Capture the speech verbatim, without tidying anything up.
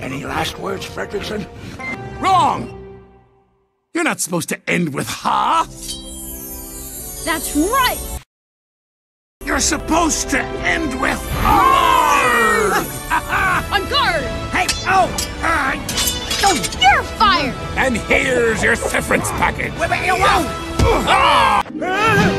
Any last words, Fredrickson? Wrong! You're not supposed to end with ha! That's right! You're supposed to end with R! On guard! Hey, oh! Uh, Oh, you're fired! And here's your severance package! wait, wait, whoa! Ah!